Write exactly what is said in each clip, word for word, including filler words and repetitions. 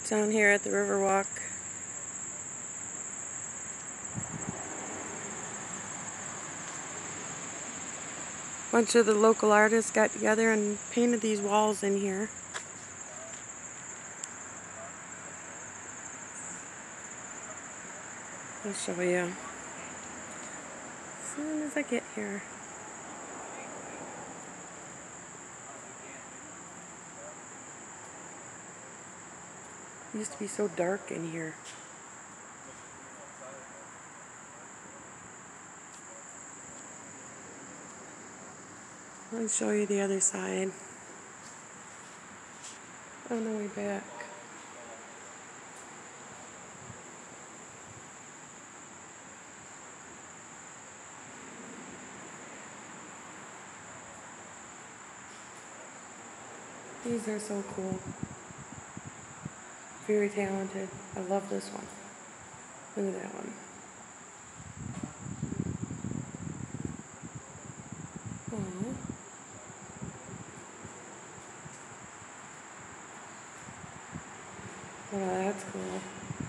down here at the Riverwalk. A bunch of the local artists got together and painted these walls in here. I'll show you as soon as I get here. It used to be so dark in here. Let me show you the other side on the way back. These are so cool. Very talented. I love this one. Look at that one. Aww. Oh, that's cool.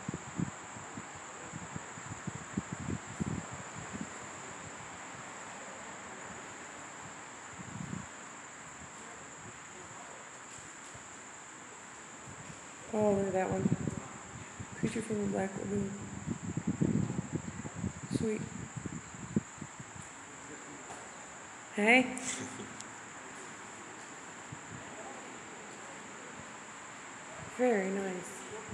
Oh, look at that one. Creature from the Black Lagoon. Sweet. Hey? Very nice.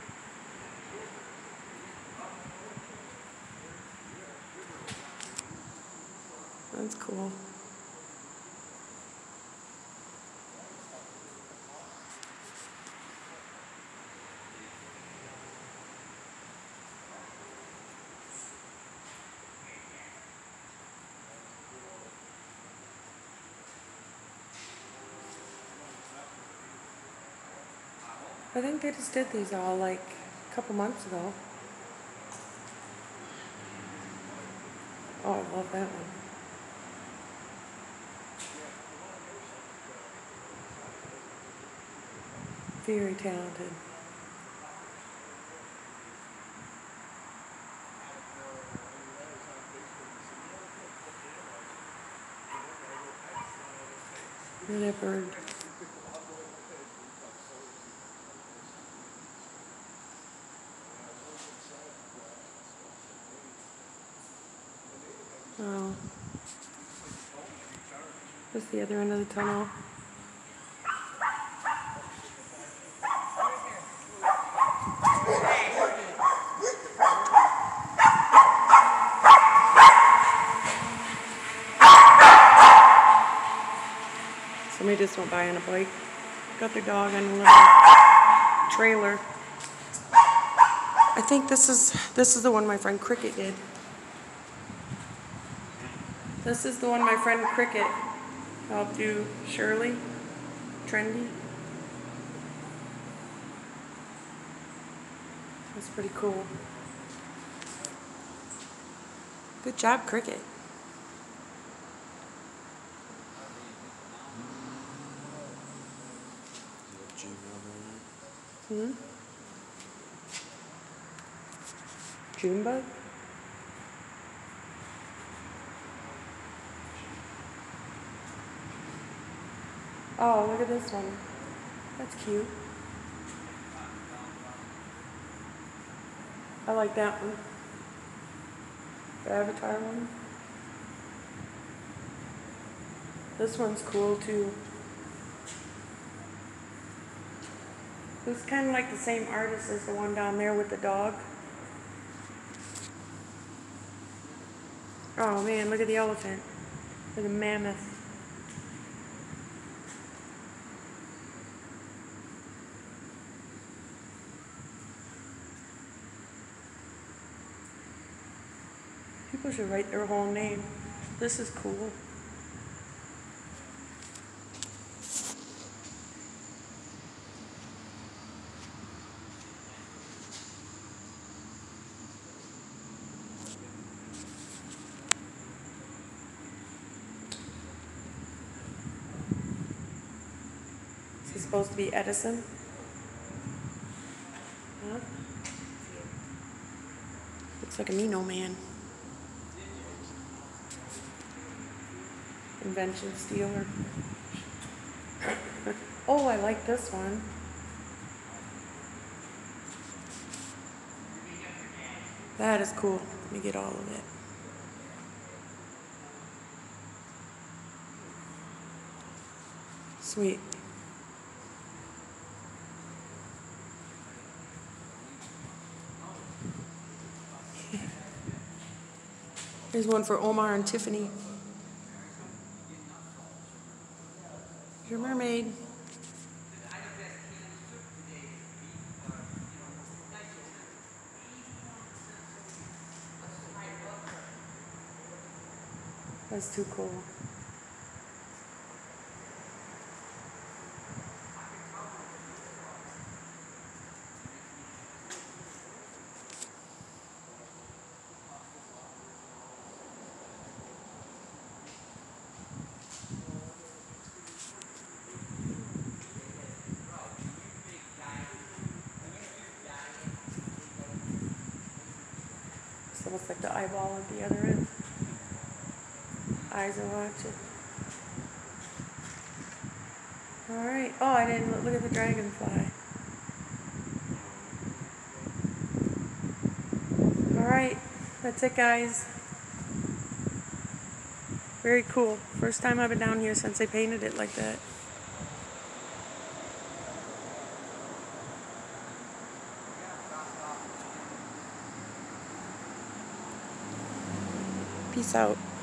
That's cool. I think they just did these all like a couple months ago. Oh, I love that one. Very talented. Look at that bird. Oh. That's the other end of the tunnel. Somebody just went by on a bike. Got their dog on a little trailer. I think this is this is the one my friend Cricket did. This is the one my friend Cricket helped do. Shirley, trendy. That's pretty cool. Good job, Cricket. Hmm? Junebug? Oh, look at this one. That's cute. I like that one. The Avatar one. This one's cool too. It's kind of like the same artist as the one down there with the dog. Oh man, look at the elephant. Look at the mammoth. People should write their whole name. This is cool. Is he supposed to be Edison? Looks like a Mino Man. Invention Stealer. Oh, I like this one. That is cool. Let me get all of it. Sweet. Here's one for Omar and Tiffany. Your mermaid. That's too cool. It's almost like the eyeball at the other end. Eyes are watching. Alright. Oh, I didn't look, look at the dragonfly. Alright. That's it, guys. Very cool. First time I've been down here since they painted it like that. Peace out.